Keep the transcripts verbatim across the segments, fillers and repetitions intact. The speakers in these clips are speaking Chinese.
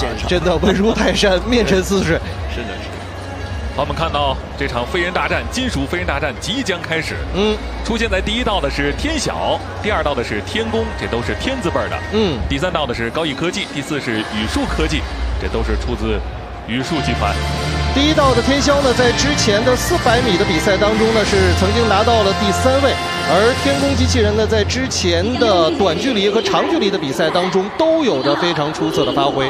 现场， 真的稳如泰山，面沉似水。 是的，是的。 好，我们看到这场飞人大战，金属飞人大战即将开始。 嗯， 出现在第一道的是天晓，第二道的是天宫，这都是天字辈的。 嗯， 第三道的是高艺科技，第四是宇树科技，这都是出自宇树集团。 第一道的天霄呢，在之前的四百米的比赛当中呢，是曾经拿到了第三位，而天宫机器人呢，在之前的短距离和长距离的比赛当中都有着非常出色的发挥。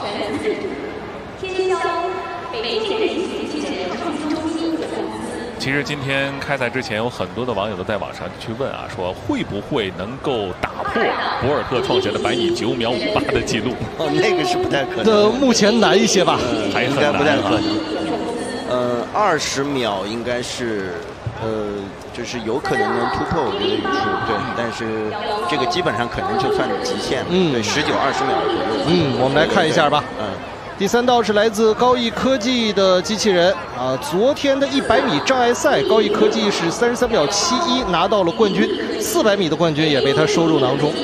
其实今天开赛之前，有很多的网友都在网上去问啊，说会不会能够打破博尔特创下的百米九秒五八的记录？ 哦，那个是不太可能。 的目前难一些吧， 呃、 还应该不太可能。 啊、 呃，二十秒应该是，呃，就是有可能能突破我觉得语数，对，但是这个基本上可能就算极限了。嗯，对，十九二十秒左右。 嗯，我们来看一下吧。 嗯。 第三道是来自高艺科技的机器人啊，昨天的一百米障碍赛，高艺科技是三十三秒七一拿到了冠军，四百米的冠军也被他收入囊中。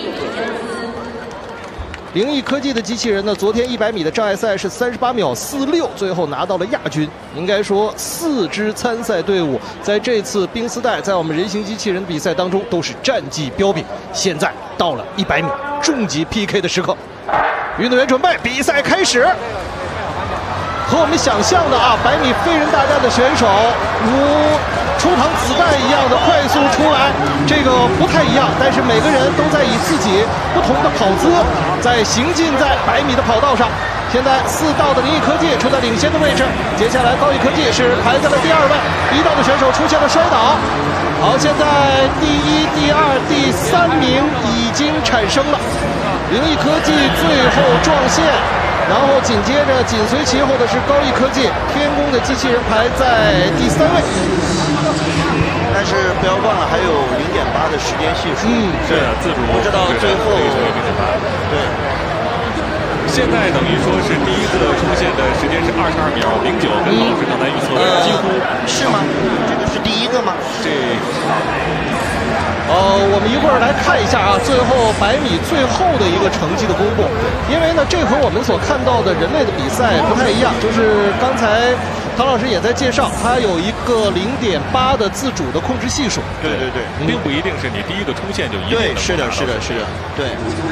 灵异科技的机器人呢，昨天一百米的障碍赛是三十八秒四六，最后拿到了亚军。应该说，四支参赛队伍在这次冰丝带，在我们人形机器人比赛当中都是战绩彪炳。现在到了一百米终极 P K 的时刻，运动员准备，比赛开始。和我们想象的啊，百米飞人大战的选手如出场子弹一样的快速出来，这个不太一样，但是每个人都在以自己不同的跑姿在行进在百米的跑道上。现在四道的灵异科技处在领先的位置，接下来高艺科技是排在了第二位，一道的选手出现了摔倒。好，现在第一、第二、第三名已经产生了，灵异科技最后撞线。然后紧接着紧随其后的是高艺科技，天宫的机器人排在第三位。 但是不要忘了还有零点八的时间系数。 嗯，是自主不知道最后对。 现在等于说是第一个出现的时间是二十二秒零九，跟老师刚才预测的几乎、 呃、是吗？这个是第一个吗？ 这。 呃，我们一会儿来看一下啊，最后百米最后的一个成绩的公布。因为呢，这和我们所看到的人类的比赛不太一样，就是刚才唐老师也在介绍，它有一个零点八的自主的控制系数。 对对对， 并不一定是你第一个出现就一定能。 对，是的，是的，是的，对。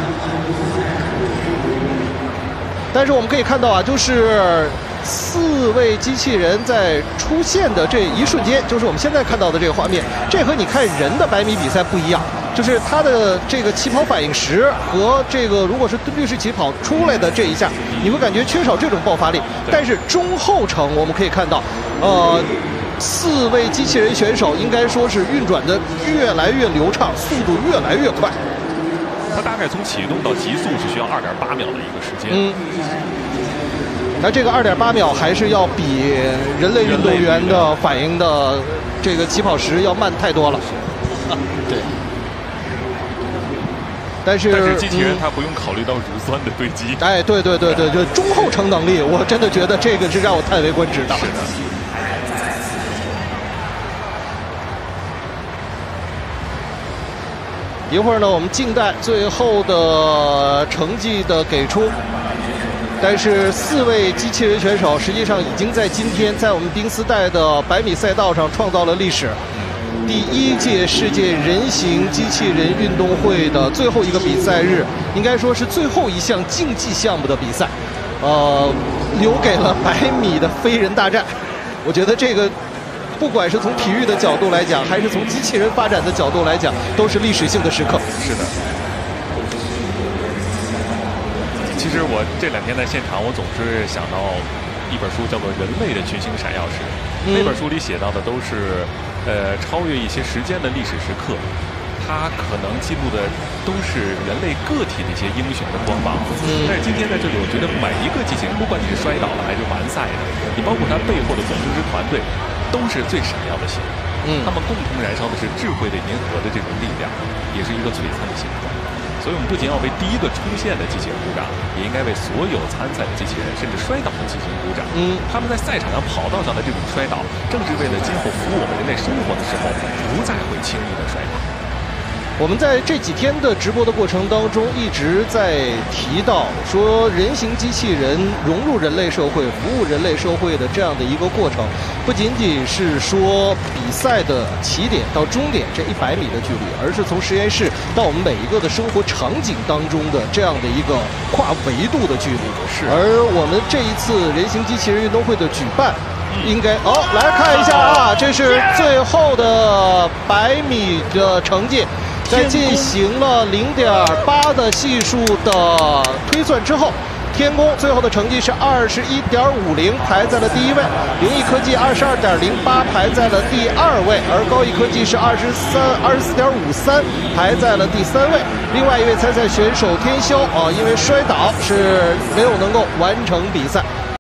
但是我们可以看到啊，就是四位机器人在出现的这一瞬间，就是我们现在看到的这个画面，这和你看人的百米比赛不一样，就是它的这个起跑反应时和这个如果是蹲踞式起跑出来的这一下，你会感觉缺少这种爆发力。但是中后程我们可以看到，呃，四位机器人选手应该说是运转的越来越流畅，速度越来越快。 它大概从启动到极速是需要二点八秒的一个时间。 嗯，那这个二点八秒还是要比人类运动员的反应的这个起跑时要慢太多了。 啊，对。 但是但是机器人它不用考虑到乳酸的堆积。 哎，对对对对对，中后程能力，我真的觉得这个是让我叹为观止的。 是的。 一会儿呢，我们静待最后的成绩的给出。但是四位机器人选手实际上已经在今天在我们冰丝带的百米赛道上创造了历史。第一届世界人形机器人运动会的最后一个比赛日，应该说是最后一项竞技项目的比赛，呃，留给了百米的飞人大战。我觉得这个。不管是从体育的角度来讲，还是从机器人发展的角度来讲，都是历史性的时刻。 是的。其实我这两天在现场，我总是想到一本书，叫做《人类的群星闪耀时》。嗯、那本书里写到的都是，呃，超越一些时间的历史时刻。它可能记录的都是人类个体的一些英雄的光芒。嗯、但是今天在这里，我觉得每一个机器人，不管你是摔倒了还是完赛的，你包括它背后的工程师团队。都是最闪耀的星，嗯，他们共同燃烧的是智慧的银河的这种力量，也是一个璀璨的星空。所以我们不仅要为第一个出现的机器人鼓掌，也应该为所有参赛的机器人甚至摔倒的机器人鼓掌。嗯，他们在赛场上、跑道上的这种摔倒，正是为了今后服务我们人类生活的时候，不再会轻易的摔倒。 我们在这几天的直播的过程当中，一直在提到说，人形机器人融入人类社会、服务人类社会的这样的一个过程，不仅仅是说比赛的起点到终点这一百米的距离，而是从实验室到我们每一个的生活场景当中的这样的一个跨维度的距离。 是。 而我们这一次人形机器人运动会的举办，应该哦，来看一下啊，这是最后的百米的成绩。在进行了零点八的系数的推算之后，天宫最后的成绩是二十一点五零，排在了第一位；灵异科技二十二点零八，排在了第二位；而高艺科技是二十三二十四点五三，排在了第三位。另外一位参赛选手天霄啊，因为摔倒是没有能够完成比赛。